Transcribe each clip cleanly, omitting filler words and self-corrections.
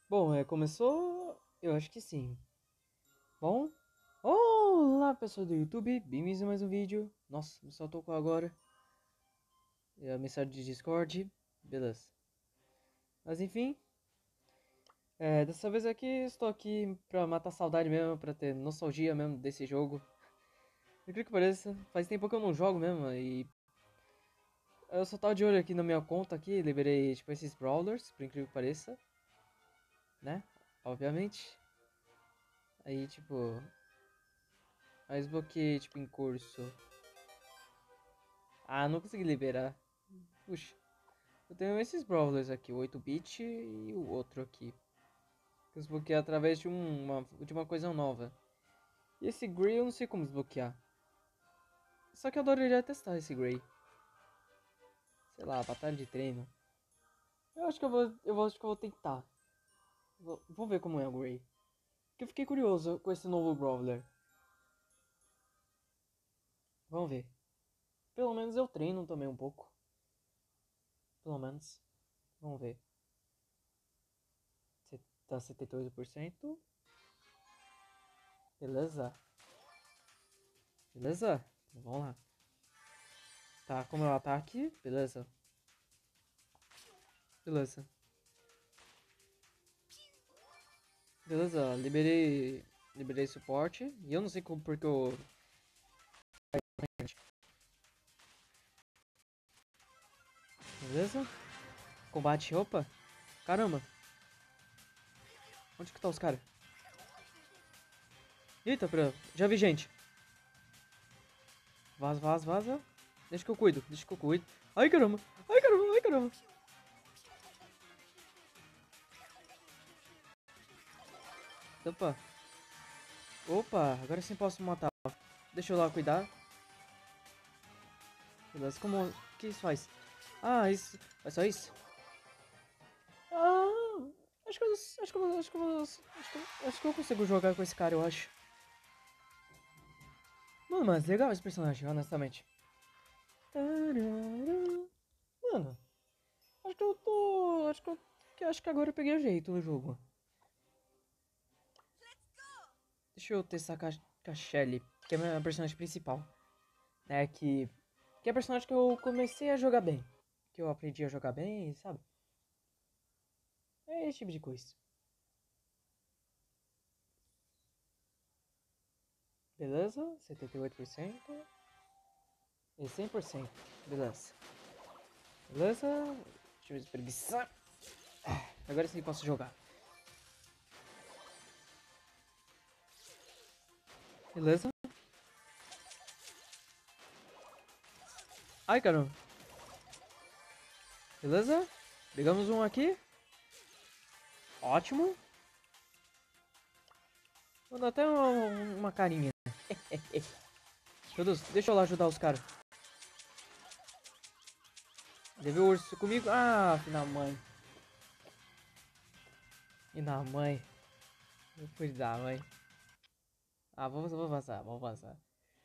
Bom, começou? Eu acho que sim. Bom, olá pessoal do YouTube, bem-vindos a mais um vídeo. Nossa, me só tocou agora. É a mensagem de Discord, beleza. Mas enfim, dessa vez aqui estou aqui pra matar saudade mesmo, pra ter nostalgia mesmo desse jogo. Eu creio que pareça, faz tempo que eu não jogo mesmo e eu só tava de olho aqui na minha conta aqui, liberei tipo esses brawlers, por incrível que pareça, né? Obviamente. Aí tipo, aí desbloqueei tipo em curso. Ah, não consegui liberar. Puxa, eu tenho esses brawlers aqui, o 8-bit e o outro aqui. Que eu desbloqueei através de uma coisa nova. E esse Grey eu não sei como desbloquear. Só que eu adoraria testar esse Grey. Sei lá, batalha de treino. Eu acho que acho que eu vou tentar. Vou ver como é o Grey. Porque eu fiquei curioso com esse novo brawler. Vamos ver. Pelo menos eu treino também um pouco. Pelo menos. Vamos ver. Tá 78%. Beleza. Beleza? Vamos lá. Tá, como é o ataque? Beleza. Beleza. Beleza, liberei suporte. E eu não sei como porque eu. Beleza? Combate, opa. Caramba, onde que tá os caras? Eita, já vi gente. Vaza, vaza, vaza. Deixa que eu cuido, deixa que eu cuido. Ai caramba, ai caramba, ai caramba. Opa, opa, agora sim posso matar. Deixa eu lá cuidar. Beleza, como. O que isso faz? Ah, isso. É só isso? Ah, acho que eu. Acho que eu. Acho que eu. Acho que eu consigo jogar com esse cara, eu acho. Mano, mas legal esse personagem, honestamente. Mano, acho que eu tô. Acho que agora eu peguei o jeito no jogo. Deixa eu testar com a Shelly, que é a minha personagem principal. Né? Que é a personagem que eu comecei a jogar bem. Que eu aprendi a jogar bem, sabe? É esse tipo de coisa. Beleza? 78%. E 100%. Beleza. Beleza? Deixa eu espreguiçar. Agora sim posso jogar. Beleza? Ai, caramba. Beleza? Pegamos um aqui. Ótimo. Vou dar até uma carinha. Meu Deus, deixa eu lá ajudar os caras. Levei o urso comigo. Ah, filho da mãe. E da mãe. Eu fui da mãe. Ah, vou vazar, vou vazar.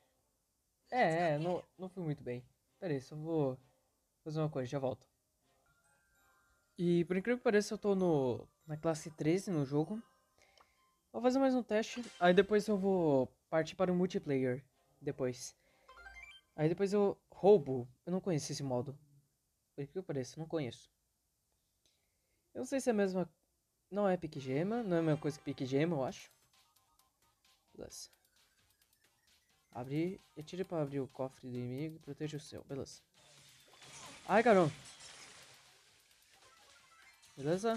Não fui muito bem. Pera aí, só vou fazer uma coisa, já volto. E por incrível que pareça, eu tô na classe 13 no jogo. Vou fazer mais um teste, aí depois eu vou partir para o multiplayer. Depois. Aí depois eu roubo. Eu não conheço esse modo. Por incrível que pareça, eu não conheço. Eu não sei se é a mesma. Não é pique gema, não é a mesma coisa que pique gema, eu acho. Beleza. Abrir. Tire para abrir o cofre do inimigo e proteja o seu. Beleza. Ai, caramba. Beleza?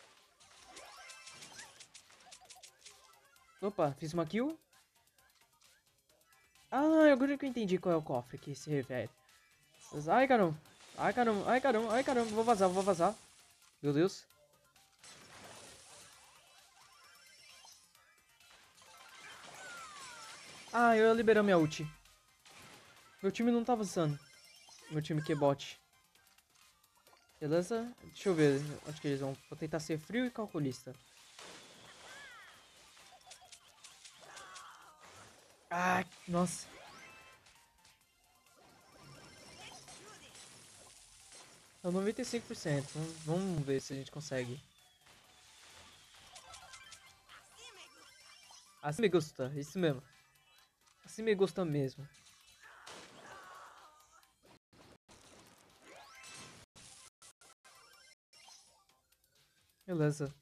Opa, fiz uma kill. Ah, agora que eu entendi qual é o cofre que se refere. Ai, caramba. Ai, caramba, ai, caramba, ai, caramba. Vou vazar, vou vazar. Meu Deus. Ah, eu ia liberar minha ult. Meu time não tava usando. Meu time que é bot. Beleza? Deixa eu ver onde que eles vão. Vou tentar ser frio e calculista. Ah, nossa. É 95%. Vamos ver se a gente consegue. Assim me gusta, isso mesmo. Assim me gusta mesmo. Beleza.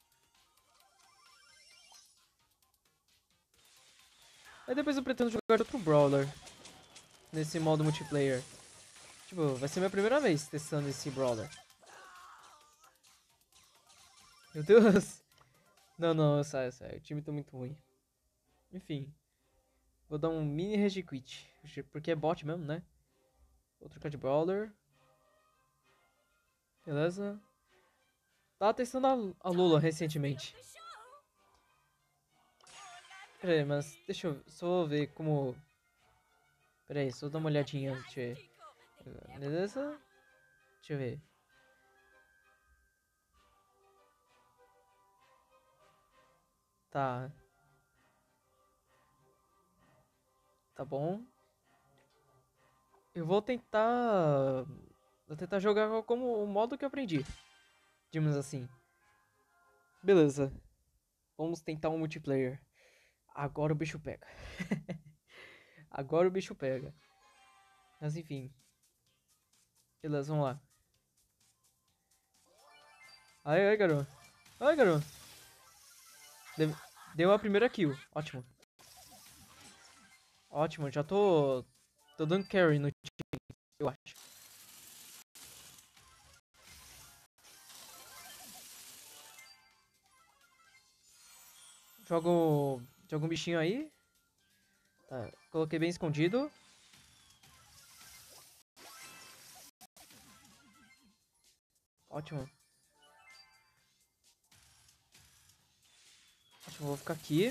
Aí depois eu pretendo jogar outro Brawler. Nesse modo multiplayer. Tipo, vai ser minha primeira vez testando esse Brawler. Meu Deus. Não, não, eu saio, eu saio. O time tá muito ruim. Enfim. Vou dar um mini rage quit. Porque é bot mesmo, né? Vou trocar de Brawler. Beleza. Tava testando a Lula recentemente. Pera aí, mas deixa eu só ver como... Pera aí, só dar uma olhadinha. Deixa eu ver. Beleza? Deixa eu ver. Tá. Tá bom. Eu vou tentar... Vou tentar jogar como o modo que eu aprendi. Digamos assim. Beleza. Vamos tentar um multiplayer. Agora o bicho pega. Agora o bicho pega. Mas enfim. Beleza, vamos lá. Ai, ai, garoto. Ai, garoto. Deu a primeira kill. Ótimo. Ótimo, já tô... Tô dando carry no time, eu acho. Jogo um bichinho aí. Tá, coloquei bem escondido. Ótimo. Ótimo, vou ficar aqui.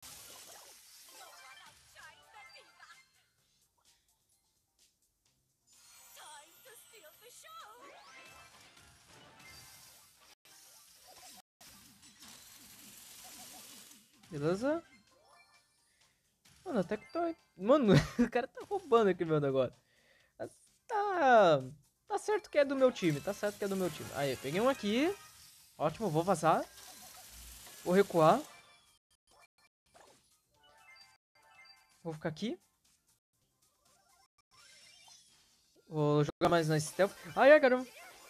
Beleza? Mano, até que tô... Mano, o cara tá roubando aqui meu negócio. Mas tá... Tá certo que é do meu time, tá certo que é do meu time. Aí, peguei um aqui. Ótimo, vou vazar. Vou recuar. Vou ficar aqui. Vou jogar mais na stealth. Ai, ai, caramba.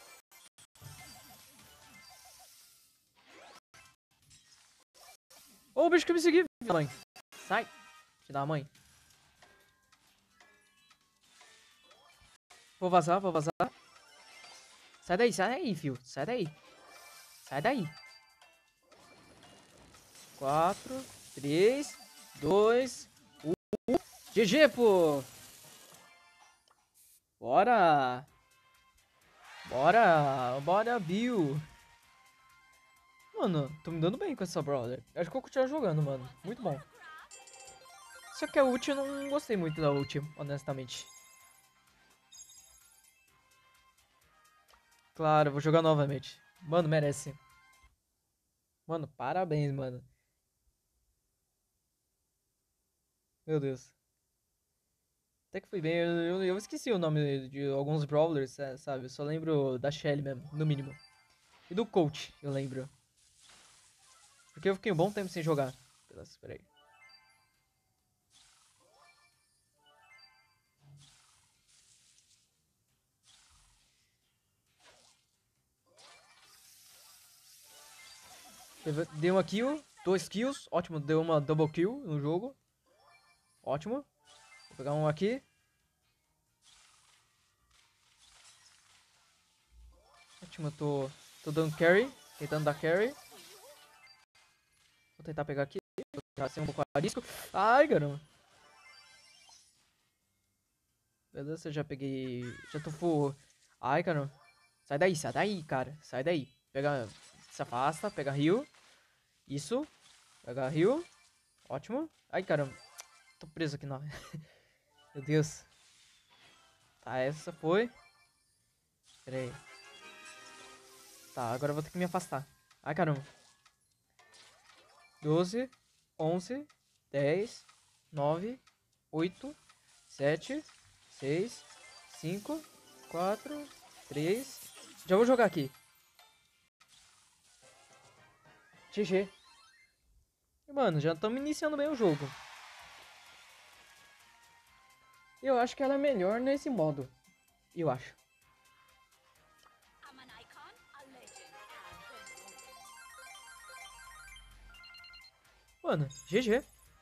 Ô, o bicho que me seguiu, mãe. Sai. Te dá a mãe. Vou vazar, vou vazar. Sai daí, fio. Sai daí. Sai daí. 4, 3, 2, 1. GG, pô. Bora. Bora. Bora, Bill. Mano, tô me dando bem com essa brawler. Acho que eu vou continuar jogando, mano. Muito bom. Só que a ult eu não gostei muito da ult, honestamente. Claro, vou jogar novamente. Mano, merece. Mano, parabéns, mano. Meu Deus. Até que foi bem. Eu esqueci o nome de alguns brawlers, sabe? Eu só lembro da Shelly mesmo, no mínimo. E do coach, eu lembro. Porque eu fiquei um bom tempo sem jogar. Espera aí. Deu uma kill, 2 kills. Ótimo, deu uma double kill no jogo. Ótimo. Vou pegar um aqui. Ótimo, tô dando carry. Tentando dar carry. Vou tentar pegar aqui. Já sem um pouco a risco. Ai, caramba. Beleza, já peguei. Já tô full. Ai, caramba. Sai daí, cara. Sai daí. Pega. Se afasta, pega heal. Isso. Pega heal. Ótimo. Ai, caramba. Tô preso aqui, não. Meu Deus. Tá, essa foi. Pera aí. Tá, agora eu vou ter que me afastar. Ai, caramba. 12, 11, 10, 9, 8, 7, 6, 5, 4, 3. Já vou jogar aqui. GG. E, mano, já estamos iniciando bem o jogo. Eu acho que ela é melhor nesse modo. Eu acho. Mano, GG.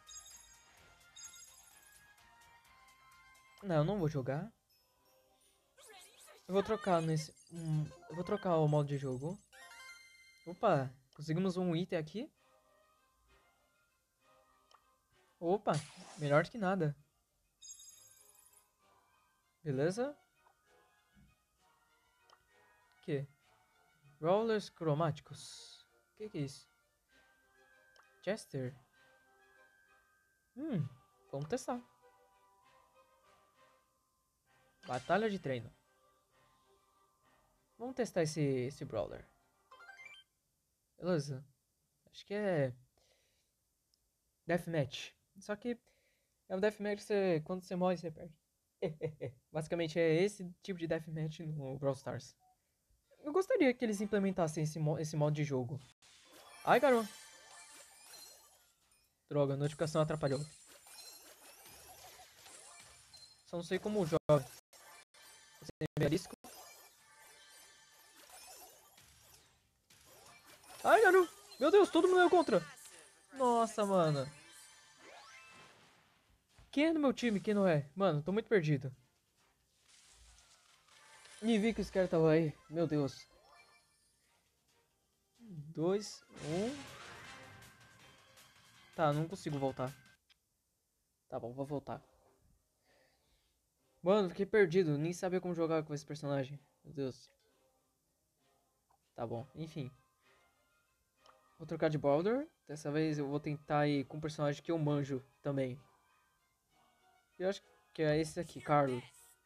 Não, eu não vou jogar. Eu vou trocar nesse... eu vou trocar o modo de jogo. Opa, conseguimos um item aqui. Opa, melhor do que nada. Beleza? O que? Rollers cromáticos. O que é isso? Chester. Vamos testar. Batalha de treino. Vamos testar esse brawler. Beleza. Acho que é... Deathmatch. Só que é um deathmatch que quando você morre, você perde. Basicamente é esse tipo de deathmatch no Brawl Stars. Eu gostaria que eles implementassem esse modo de jogo. Ai, garoto. Droga, a notificação atrapalhou. Só não sei como joga. Arisco. Ai, garoto. Meu Deus, todo mundo é contra. Nossa, mano. Quem é no meu time, quem não é? Mano, tô muito perdido. Nem vi que os caras estavam aí. Meu Deus. 2, 1. Tá, não consigo voltar. Tá bom, vou voltar. Mano, fiquei perdido. Nem sabia como jogar com esse personagem. Meu Deus. Tá bom, enfim. Vou trocar de Baldur. Dessa vez eu vou tentar ir com um personagem que eu manjo também. Eu acho que é esse aqui, Carlos.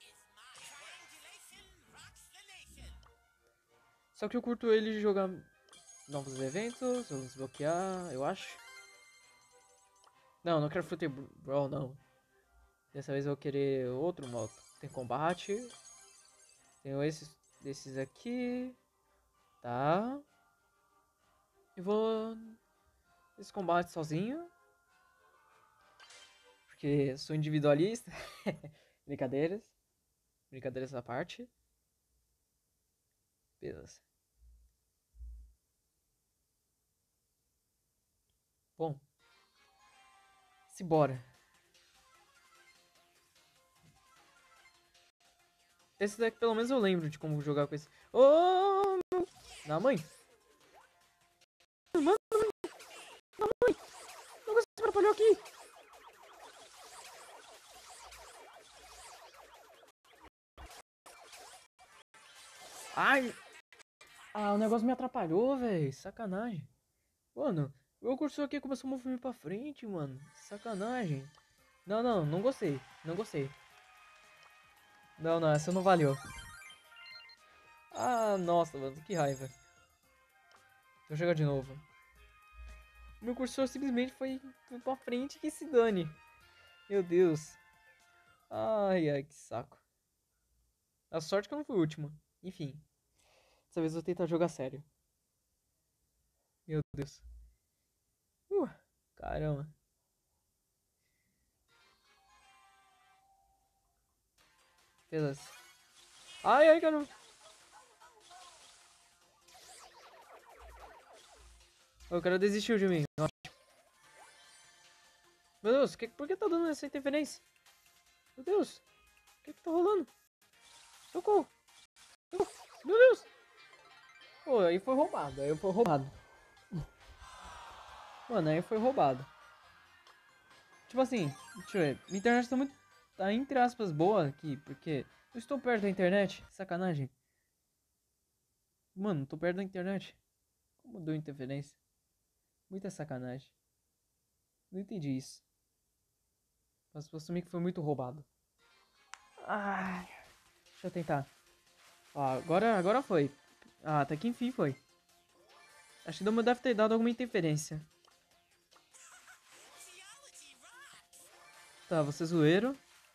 Só que eu curto ele jogar novos eventos. Vou desbloquear, eu acho. Não, não quero Fruit Brawl, não. Dessa vez eu vou querer outro modo. Tem combate. Tenho desses aqui. Tá. E vou... esse combate sozinho. Porque sou individualista. Brincadeiras. Brincadeiras à parte. Beleza. Bom. Simbora. Esse daqui pelo menos eu lembro de como jogar com esse. Ô, meu... Na mãe. Mano, na mãe. Não você atrapalhou aqui. Ai. Ah, o negócio me atrapalhou, velho. Sacanagem. Mano, o cursor aqui começou a mover pra frente, mano. Sacanagem. Não, não, não gostei. Não gostei. Não, não, essa não valeu. Ah, nossa, mano, que raiva. Vou jogar de novo. Meu cursor simplesmente foi pra frente que se dane. Meu Deus. Ai, ai, que saco. A sorte que eu não fui o último. Enfim. Dessa vez eu vou tentar jogar sério. Meu Deus. Caramba. Beleza. Ai, ai, caramba. O cara desistiu de mim. Meu Deus, por que tá dando essa interferência? Meu Deus. O que tá rolando? Socorro. Meu Deus. Pô, aí foi roubado. Aí foi roubado. Mano, aí foi roubado. Tipo assim, deixa eu ver. Minha internet tá muito... tá entre aspas boa aqui, porque eu estou perto da internet. Sacanagem. Mano, tô perto da internet. Como deu interferência? Muita sacanagem. Não entendi isso. Mas vou assumir que foi muito roubado. Ai, deixa eu tentar. Ó, agora foi. Ah, até que enfim foi. Acho que deve ter dado alguma interferência. Tá, você zoeiro.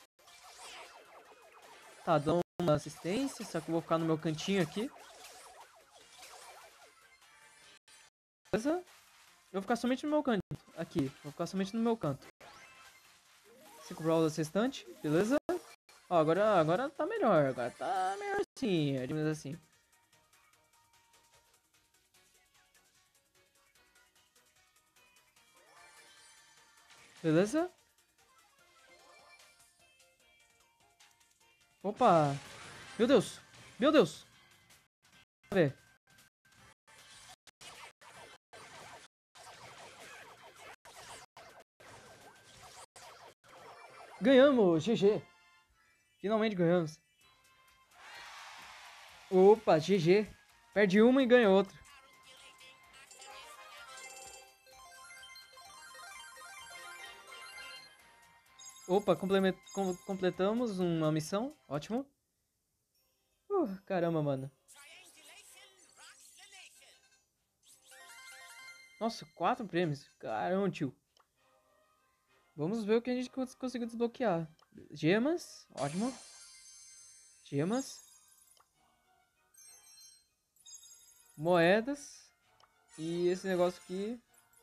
Tá, dando uma assistência, só que eu vou ficar no meu cantinho aqui. Beleza? Eu vou ficar somente no meu canto. aqui. Vou ficar somente no meu canto. 5 brawlers restantes, beleza? Ó, agora tá melhor. Agora tá melhor sim, digamos assim. Beleza? Opa! Meu Deus! Meu Deus! Vamos ver. Ganhamos! GG! Finalmente ganhamos. Opa, GG. Perde uma e ganha outra. Opa, completamos uma missão. Ótimo. Caramba, mano. Nossa, 4 prêmios. Caramba, tio. Vamos ver o que a gente conseguiu desbloquear. Gemas. Ótimo. Gemas. Moedas. E esse negócio aqui.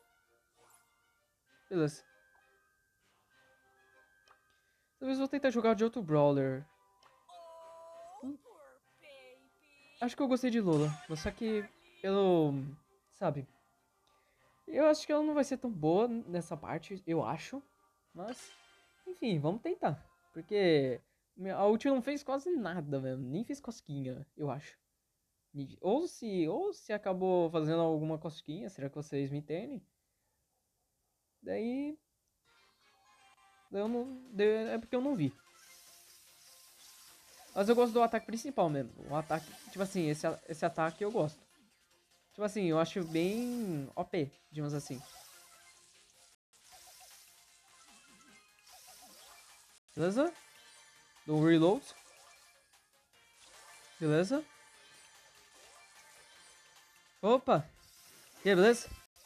Beleza. Talvez eu vou tentar jogar de outro brawler. Acho que eu gostei de Lola. Só que pelo... Sabe? Eu acho que ela não vai ser tão boa nessa parte. Eu acho. Mas... Enfim, vamos tentar. Porque... A ult não fez quase nada, mesmo. Nem fez cosquinha, eu acho. Ou se acabou fazendo alguma cosquinha. Será que vocês me entendem? Daí... Eu não... É porque eu não vi. Mas eu gosto do ataque principal mesmo. O ataque, tipo assim, esse ataque eu gosto. Tipo assim, eu acho bem OP, digamos assim. Beleza? Do reload. Beleza? Opa! E aí, beleza?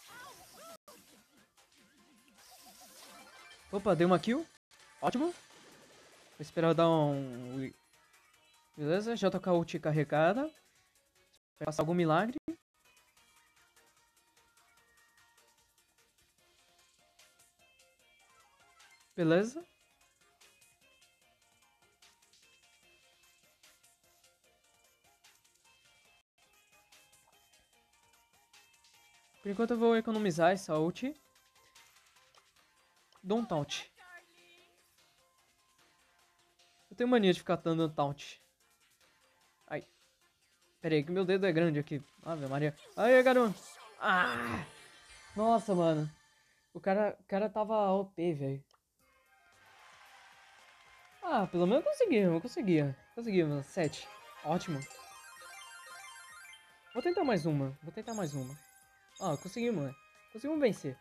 Opa, deu uma kill. Ótimo. Vou esperar eu dar um... Beleza? Já tô com a ult carregada. Vai passar algum milagre. Beleza? Por enquanto eu vou economizar essa ult. Dou um taunt. Eu tenho mania de ficar dando taunt. Ai. Pera aí, que meu dedo é grande aqui. Ave Maria. Aí, garoto. Ah! Nossa, mano. O cara tava OP, velho. Ah, pelo menos conseguimos, conseguia. Conseguimos, 7. Ótimo. Vou tentar mais uma, vou tentar mais uma. Ah, conseguimos, né? Conseguimos vencer.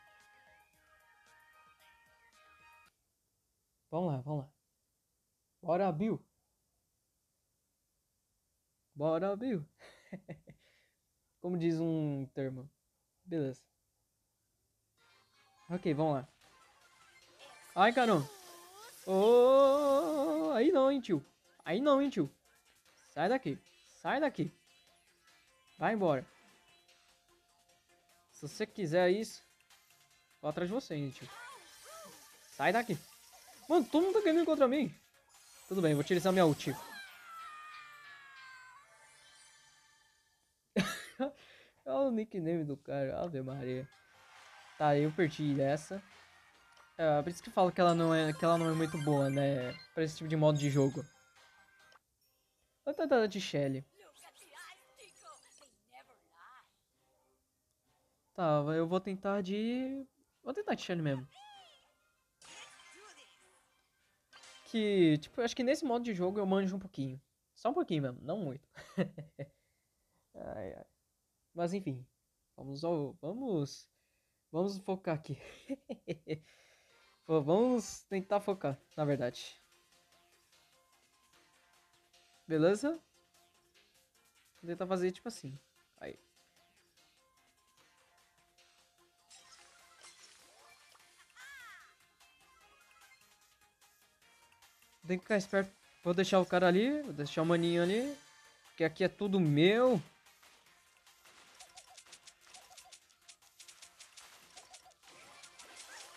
Vamos lá, vamos lá. Bora, Bill. Bora, Bill. Como diz um termo. Beleza. Ok, vamos lá. Ai, caramba. Oh, aí não, hein, tio. Aí não, hein, tio. Sai daqui. Sai daqui. Vai embora. Se você quiser isso, vou atrás de você, hein, tio. Sai daqui. Mano, todo mundo tá ganhando contra mim. Tudo bem, vou utilizar minha ult. Olha o nickname do cara. Ave Maria. Tá, eu perdi essa. É, por isso que eu falo que ela não é muito boa, né? Pra esse tipo de modo de jogo. Vou tentar de Shelly. Tá, eu vou tentar de... Vou tentar de Shelly mesmo. Que, tipo, eu acho que nesse modo de jogo eu manjo um pouquinho. Só um pouquinho mesmo, não muito. Ai, ai. Mas enfim. Vamos focar aqui. Pô, vamos tentar focar, na verdade. Beleza? Vou tentar fazer tipo assim. Aí. Tem que ficar esperto. Vou deixar o cara ali. Vou deixar o maninho ali. Porque aqui é tudo meu.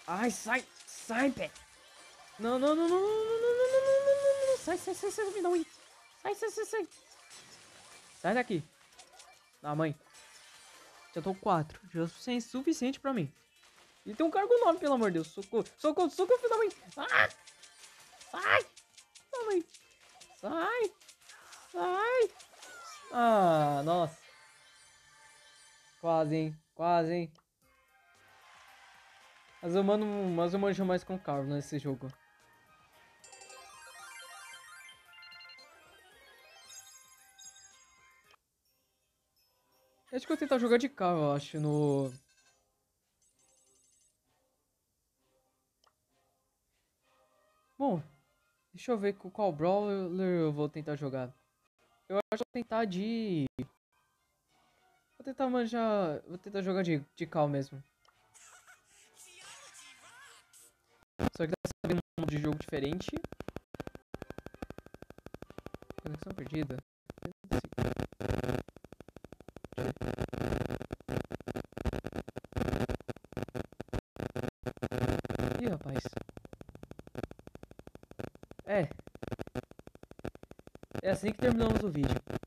Ai, sai! Sai, pé! Não, não, não, não, não, não, não, não, não, não, não, não. Sai, sai, sai, sai, me dá um hit. Sai, sai, sai, sai. Sai daqui. Ah, mãe. Já tô 4. Já é suficiente pra mim. E tem um cargo 9, pelo amor de Deus. Socorro, socorro, socorro, filho da mãe. Ah! Sai! Não, mãe. Sai! Sai! Ah, nossa. Quase, hein? Quase, hein? Mas eu manjo mais com carro nesse jogo. Acho que eu vou tentar jogar de carro, eu acho, no... Bom, deixa eu ver com qual brawler eu vou tentar jogar. Eu acho que eu vou tentar de... Vou tentar manjar... Vou tentar jogar de cal mesmo. Só que dessa vez um modo de jogo diferente. Conexão perdida. Ih, rapaz. É. É assim que terminamos o vídeo.